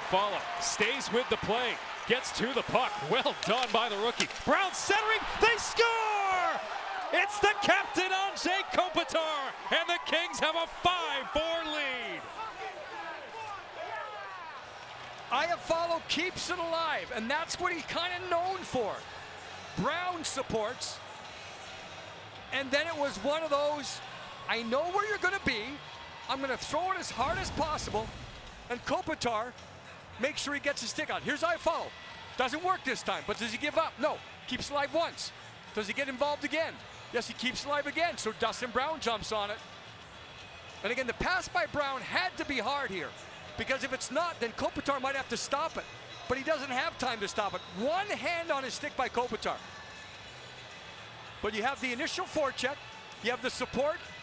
follow. Stays with the play. Gets to the puck. Well done by the rookie. Brown centering. They score! It's the captain, Anze Kopitar, and the Kings have a 5-4 lead. Iafallo keeps it alive, and that's what he's kind of known for. Brown supports, and then it was one of those, I know where you're going to be, I'm going to throw it as hard as possible, and Kopitar makes sure he gets his stick out. Here's Iafallo. Doesn't work this time, but does he give up? No. Keeps alive once. Does he get involved again? Yes, he keeps alive again, so Dustin Brown jumps on it. And again, the pass by Brown had to be hard here, because if it's not, then Kopitar might have to stop it. But he doesn't have time to stop it. One hand on his stick by Kopitar. But you have the initial forecheck, you have the support,